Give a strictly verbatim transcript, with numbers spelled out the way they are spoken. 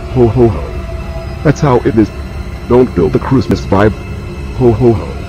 Ho ho ho. That's how it is. Don't build the Christmas vibe. Ho ho ho.